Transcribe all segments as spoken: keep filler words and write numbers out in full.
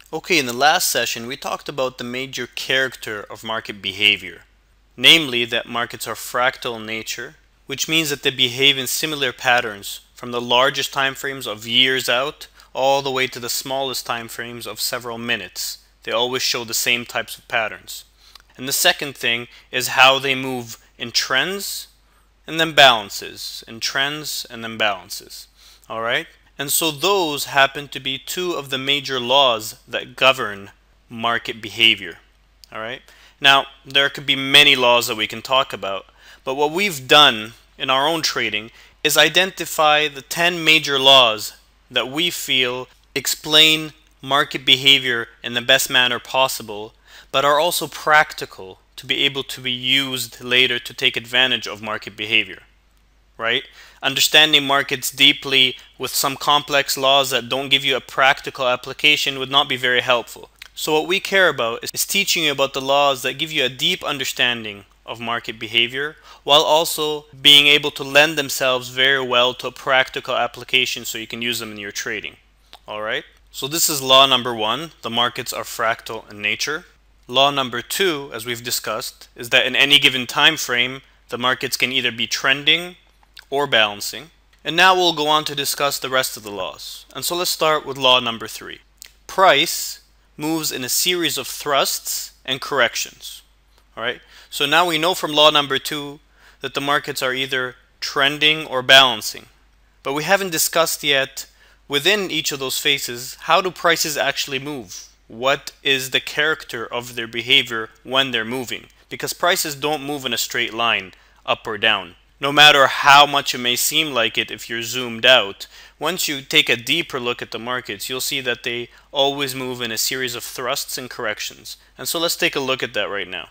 Okay, in the last session we talked about the major character of market behavior, namely that markets are fractal in nature, which means that they behave in similar patterns from the largest time frames of years out all the way to the smallest time frames of several minutes. They always show the same types of patterns. And the second thing is how they move in trends and then balances, in trends and then balances. All right? And so those happen to be two of the major laws that govern market behavior. All right? Now, there could be many laws that we can talk about, but what we've done in our own trading is identify the ten major laws that we feel explain market behavior in the best manner possible, but are also practical to be able to be used later to take advantage of market behavior. Right? Understanding markets deeply with some complex laws that don't give you a practical application would not be very helpful. So what we care about is teaching you about the laws that give you a deep understanding of market behavior while also being able to lend themselves very well to a practical application so you can use them in your trading. Alright? So this is law number one, the markets are fractal in nature. Law number two, as we've discussed, is that in any given time frame, the markets can either be trending or balancing. And now we'll go on to discuss the rest of the laws. And so let's start with law number three. Price moves in a series of thrusts and corrections. All right? So now we know from law number two that the markets are either trending or balancing. But we haven't discussed yet within each of those phases, how do prices actually move? What is the character of their behavior when they're moving? Because prices don't move in a straight line, up or down. No matter how much it may seem like it if you're zoomed out, once you take a deeper look at the markets, you'll see that they always move in a series of thrusts and corrections. And so let's take a look at that right now.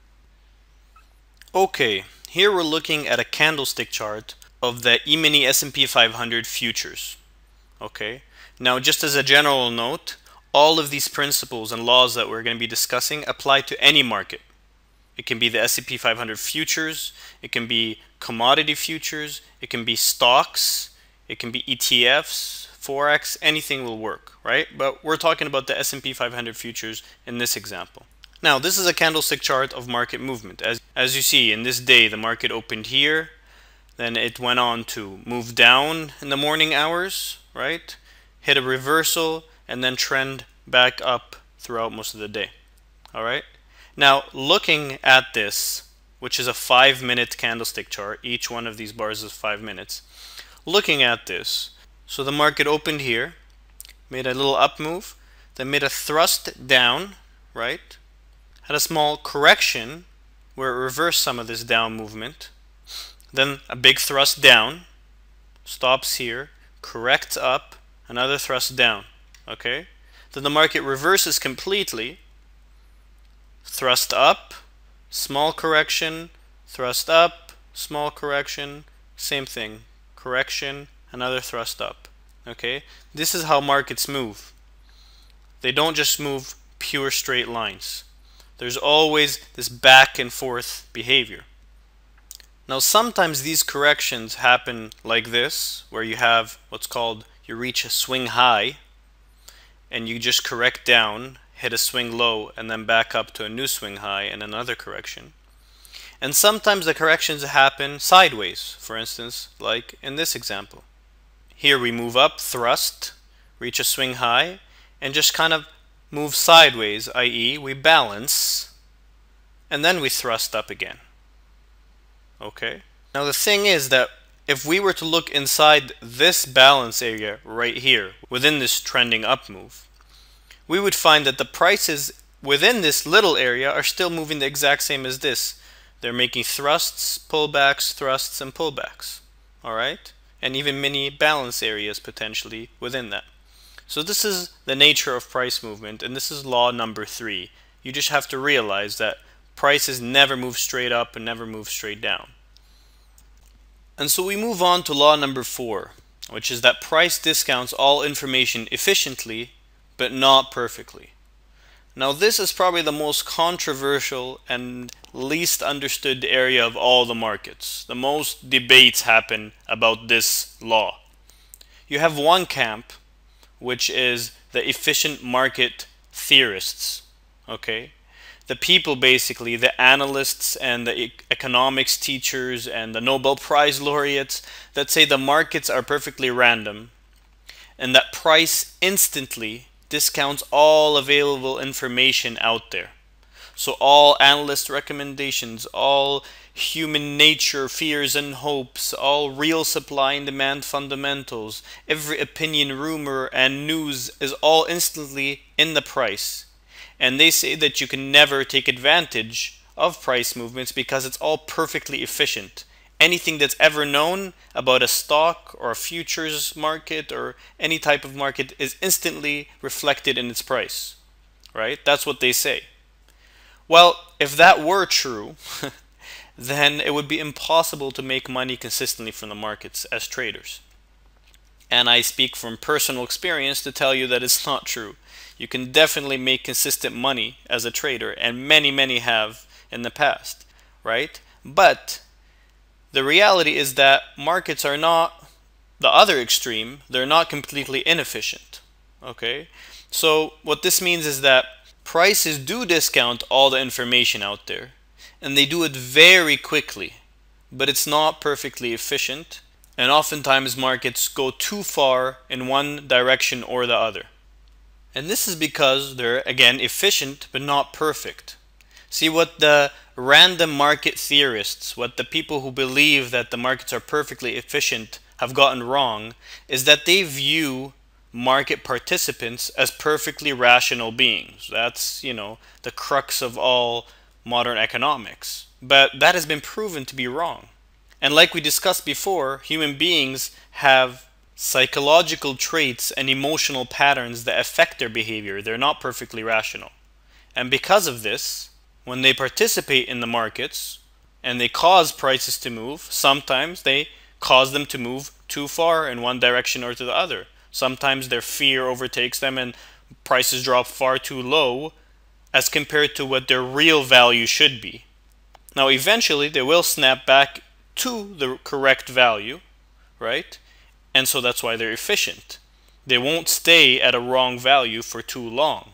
Okay, here we're looking at a candlestick chart of the E-mini S and P five hundred futures. Okay, now just as a general note, all of these principles and laws that we're going to be discussing apply to any market. It can be the S and P five hundred futures, it can be commodity futures, it can be stocks, it can be E T Fs, Forex, anything will work, right? But we're talking about the S and P five hundred futures in this example. Now, this is a candlestick chart of market movement. As, as you see, in this day, the market opened here, then it went on to move down in the morning hours, right? Hit a reversal, and then trend back up throughout most of the day, all right? Now, looking at this, which is a five minute candlestick chart, each one of these bars is five minutes. Looking at this, so the market opened here, made a little up move, then made a thrust down, right? Had a small correction where it reversed some of this down movement. Then a big thrust down, stops here, corrects up, another thrust down, okay? Then the market reverses completely, thrust up, small correction, thrust up, small correction, same thing, correction, another thrust up. Okay, this is how markets move. They don't just move pure straight lines. There's always this back and forth behavior. Now sometimes these corrections happen like this, where you have what's called, you reach a swing high and you just correct down, hit a swing low, and then back up to a new swing high and another correction. And sometimes the corrections happen sideways, for instance, like in this example. Here we move up, thrust, reach a swing high, and just kind of move sideways, that is we balance, and then we thrust up again. Okay? Now the thing is that if we were to look inside this balance area right here, within this trending up move, we would find that the prices within this little area are still moving the exact same as this. They're making thrusts, pullbacks, thrusts, and pullbacks. Alright? And even mini balance areas potentially within that. So this is the nature of price movement, and this is law number three. You just have to realize that prices never move straight up and never move straight down. And so we move on to law number four, which is that price discounts all information efficiently but not perfectly. Now this is probably the most controversial and least understood area of all the markets. The most debates happen about this law. You have one camp, which is the efficient market theorists, okay? The people, basically, the analysts and the e- economics teachers and the Nobel Prize laureates that say the markets are perfectly random and that price instantly discounts all available information out there. So all analyst recommendations, all human nature, fears and hopes, all real supply and demand fundamentals, every opinion, rumor, and news is all instantly in the price. And they say that you can never take advantage of price movements because it's all perfectly efficient. Anything that's ever known about a stock or a futures market or any type of market is instantly reflected in its price, right? That's what they say. Well, if that were true, then it would be impossible to make money consistently from the markets as traders. And I speak from personal experience to tell you that it's not true. You can definitely make consistent money as a trader, and many, many have in the past, right? But the reality is that markets are not the other extreme. They're not completely inefficient, okay? So what this means is that prices do discount all the information out there, and they do it very quickly, but it's not perfectly efficient, and oftentimes markets go too far in one direction or the other. And this is because they're, again, efficient but not perfect. See, what the random market theorists, what the people who believe that the markets are perfectly efficient have gotten wrong, is that they view market participants as perfectly rational beings. That's, you know, the crux of all modern economics. But that has been proven to be wrong. And like we discussed before, human beings have psychological traits and emotional patterns that affect their behavior. They're not perfectly rational. And because of this, when they participate in the markets and they cause prices to move, sometimes they cause them to move too far in one direction or to the other. Sometimes their fear overtakes them and prices drop far too low as compared to what their real value should be. Now eventually they will snap back to the correct value, right? And so that's why they're efficient. They won't stay at a wrong value for too long.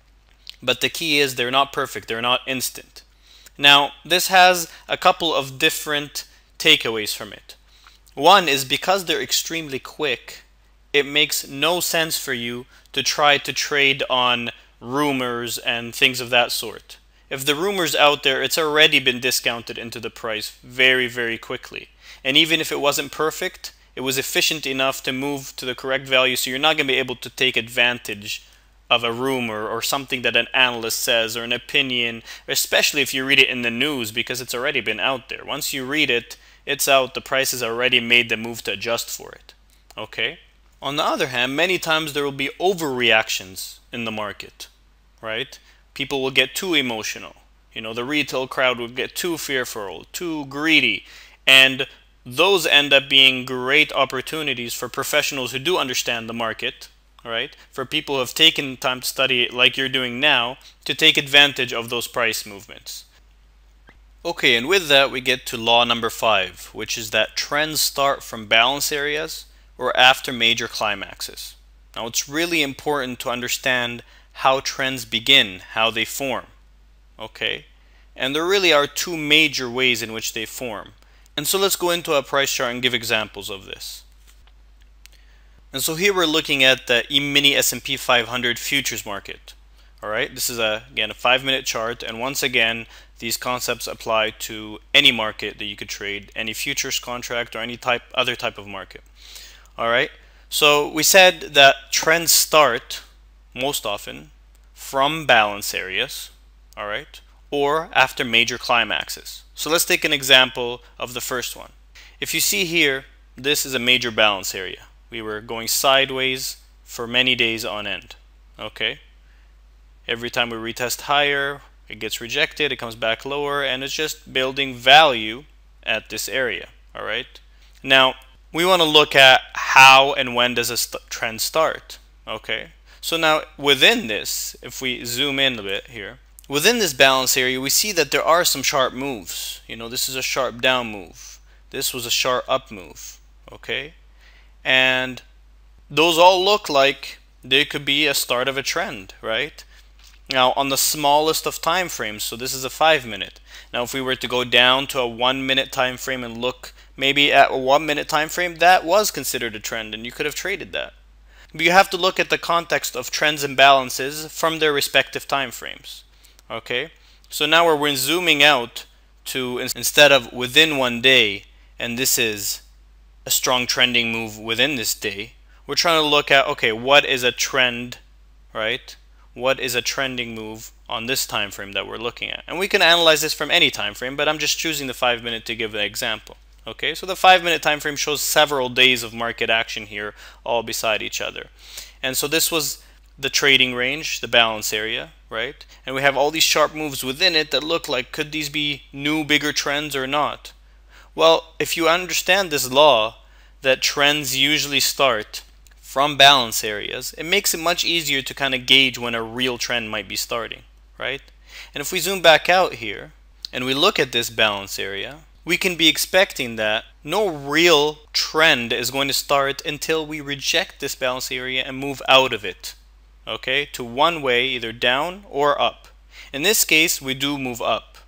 But the key is they're not perfect, they're not instant. Now, this has a couple of different takeaways from it. One is because they're extremely quick, it makes no sense for you to try to trade on rumors and things of that sort. If the rumor's out there, it's already been discounted into the price very, very quickly. And even if it wasn't perfect, it was efficient enough to move to the correct value, so you're not going to be able to take advantage of a rumor or something that an analyst says or an opinion, especially if you read it in the news, because it's already been out there. Once you read it, it's out, the price has already made the move to adjust for it. Okay? On the other hand, many times there will be overreactions in the market, right? People will get too emotional. You know, the retail crowd will get too fearful, too greedy, and those end up being great opportunities for professionals who do understand the market, right? For people who have taken time to study it like you're doing now, to take advantage of those price movements. Okay, and with that we get to law number five, which is that trends start from balance areas or after major climaxes. Now it's really important to understand how trends begin, how they form. Okay? And there really are two major ways in which they form. And so let's go into a price chart and give examples of this. And so here we're looking at the E-mini S and P five hundred futures market. Alright, this is a, again, a five minute chart, and once again these concepts apply to any market that you could trade, any futures contract or any type other type of market. Alright, so we said that trends start most often from balance areas, alright, or after major climaxes. So let's take an example of the first one. If you see here, this is a major balance area. We were going sideways for many days on end. Okay? Every time we retest higher, it gets rejected, it comes back lower, and it's just building value at this area. Alright? Now, we want to look at how and when does a st trend start. Okay? So now, within this, if we zoom in a bit here, within this balance area, we see that there are some sharp moves. You know, this is a sharp down move. This was a sharp up move. Okay? And those all look like they could be a start of a trend, right? Now on the smallest of time frames, so this is a five minute. Now if we were to go down to a one minute time frame and look maybe at a one minute time frame, that was considered a trend and you could have traded that. But you have to look at the context of trends and balances from their respective time frames. Okay, so now we're zooming out to, instead of within one day, and this is a strong trending move within this day, we're trying to look at, okay, what is a trend, right? What is a trending move on this time frame that we're looking at? And we can analyze this from any time frame, but I'm just choosing the five minute to give an example. Okay, so the five minute time frame shows several days of market action here, all beside each other. And so this was the trading range, the balance area, right? And we have all these sharp moves within it that look like, could these be new bigger trends or not? Well, if you understand this law that trends usually start from balance areas, it makes it much easier to kind of gauge when a real trend might be starting, right? And if we zoom back out here and we look at this balance area, we can be expecting that no real trend is going to start until we reject this balance area and move out of it, okay, to one way, either down or up. In this case, we do move up.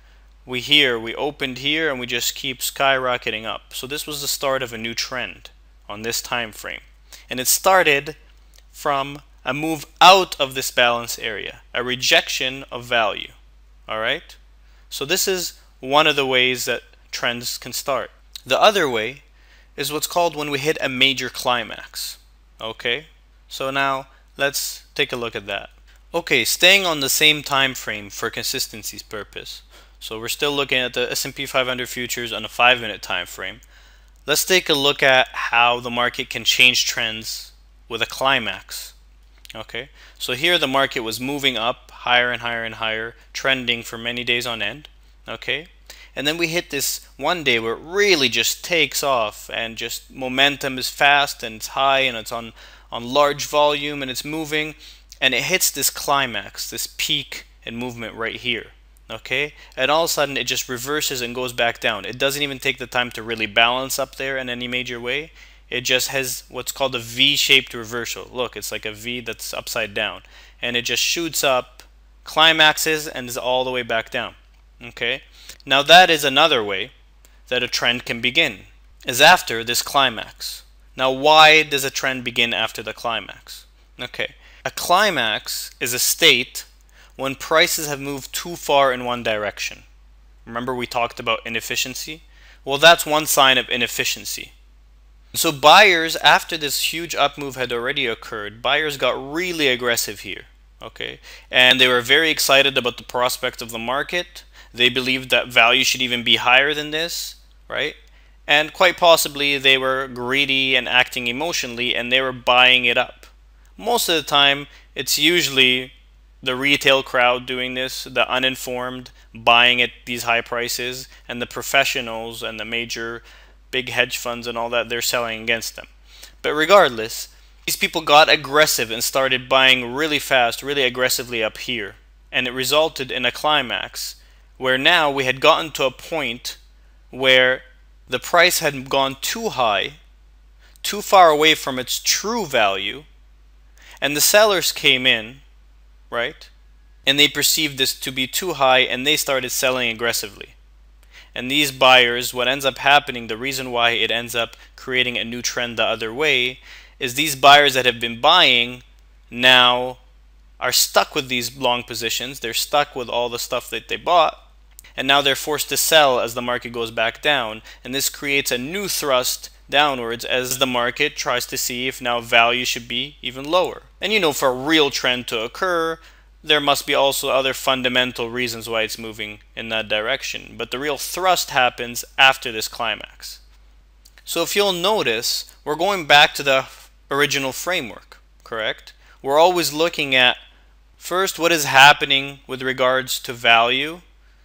We here, we opened here and we just keep skyrocketing up. So this was the start of a new trend on this time frame. And it started from a move out of this balance area, a rejection of value. All right? So this is one of the ways that trends can start. The other way is what's called when we hit a major climax. Okay? So now let's take a look at that. Okay, staying on the same time frame for consistency's purpose. So we're still looking at the S and P five hundred futures on a five minute time frame. Let's take a look at how the market can change trends with a climax. Okay, so here the market was moving up higher and higher and higher, trending for many days on end. Okay, and then we hit this one day where it really just takes off and just momentum is fast and it's high and it's on on large volume and it's moving, and it hits this climax, this peak in movement right here. Okay, and all of a sudden it just reverses and goes back down. It doesn't even take the time to really balance up there in any major way. It just has what's called a V-shaped reversal. Look, it's like a V that's upside down, and it just shoots up, climaxes, and is all the way back down. Okay, now that is another way that a trend can begin, is after this climax. Now why does a trend begin after the climax? Okay, a climax is a state when prices have moved too far in one direction. Remember we talked about inefficiency? Well, that's one sign of inefficiency. So buyers, after this huge up move had already occurred, buyers got really aggressive here. Okay, and they were very excited about the prospect of the market. They believed that value should even be higher than this, right? And quite possibly they were greedy and acting emotionally, and they were buying it up. Most of the time, it's usually the retail crowd doing this, the uninformed buying at these high prices, and the professionals and the major big hedge funds and all that, they're selling against them. But regardless, these people got aggressive and started buying really fast, really aggressively up here. And it resulted in a climax where now we had gotten to a point where the price had gone too high, too far away from its true value, and the sellers came in, right? And they perceived this to be too high, and they started selling aggressively. And these buyers, what ends up happening, the reason why it ends up creating a new trend the other way, is these buyers that have been buying now are stuck with these long positions. They're stuck with all the stuff that they bought, and now they're forced to sell as the market goes back down, and this creates a new thrust downwards as the market tries to see if now value should be even lower. And you know, for a real trend to occur, there must be also other fundamental reasons why it's moving in that direction. But the real thrust happens after this climax. So if you'll notice, we're going back to the original framework, correct? We're always looking at, first, what is happening with regards to value,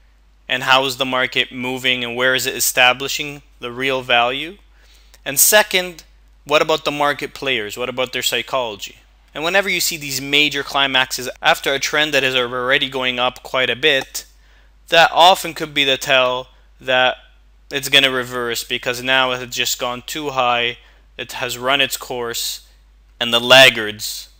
and how is the market moving, and where is it establishing the real value? And second, what about the market players? What about their psychology? And whenever you see these major climaxes after a trend that is already going up quite a bit, that often could be the tell that it's going to reverse, because now it has just gone too high, it has run its course, and the laggards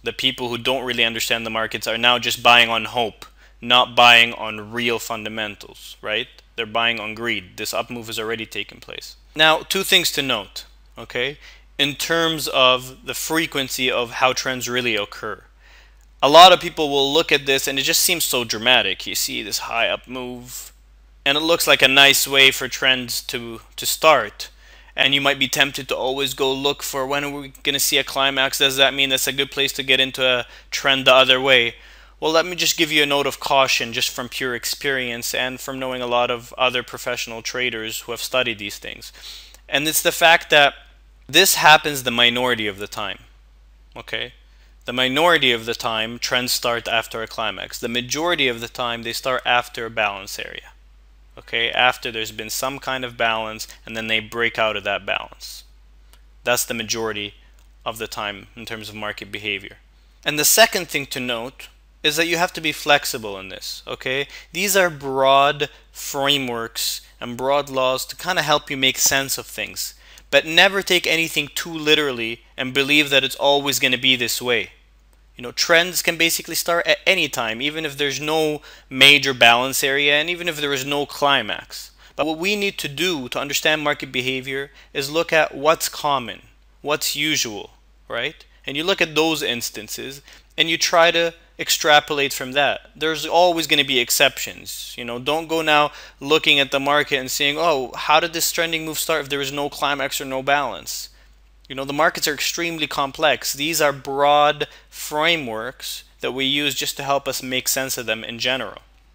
the people who don't really understand the markets are now just buying on hope, not buying on real fundamentals, right? They're buying on greed. This up move has already taken place. Now, two things to note, okay? In terms of the frequency of how trends really occur. A lot of people will look at this and it just seems so dramatic. You see this high up move and it looks like a nice way for trends to, to start. And you might be tempted to always go look for when are we going to see a climax. Does that mean that's a good place to get into a trend the other way? Well, let me just give you a note of caution just from pure experience and from knowing a lot of other professional traders who have studied these things. And it's the fact that this happens the minority of the time, okay? The minority of the time, trends start after a climax. The majority of the time, they start after a balance area, okay? After there's been some kind of balance, and then they break out of that balance. That's the majority of the time in terms of market behavior. And the second thing to note is that you have to be flexible in this, okay? These are broad frameworks and broad laws to kind of help you make sense of things. But never take anything too literally and believe that it's always going to be this way. You know, trends can basically start at any time, even if there's no major balance area and even if there is no climax. But what we need to do to understand market behavior is look at what's common, what's usual, right? And you look at those instances and you try to extrapolate from that. There's always going to be exceptions. You know, don't go now looking at the market and saying, oh, how did this trending move start if there is no climax or no balance? You know, the markets are extremely complex. These are broad frameworks that we use just to help us make sense of them in general.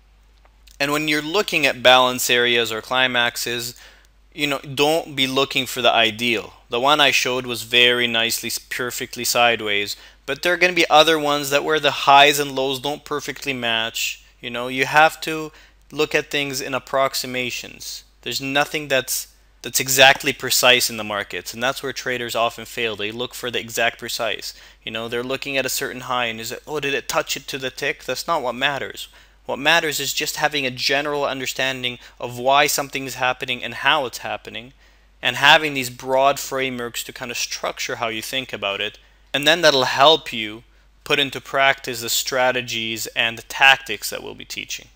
And when you're looking at balance areas or climaxes, you know, don't be looking for the ideal. The one I showed was very nicely, perfectly sideways, but there are going to be other ones that where the highs and lows don't perfectly match. You know, you have to look at things in approximations. There's nothing that's that's exactly precise in the markets, and that's where traders often fail. They look for the exact precise. You know, they're looking at a certain high and is it, oh, did it touch it to the tick? That's not what matters. What matters is just having a general understanding of why something is happening and how it's happening, and having these broad frameworks to kind of structure how you think about it. And then that'll help you put into practice the strategies and the tactics that we'll be teaching.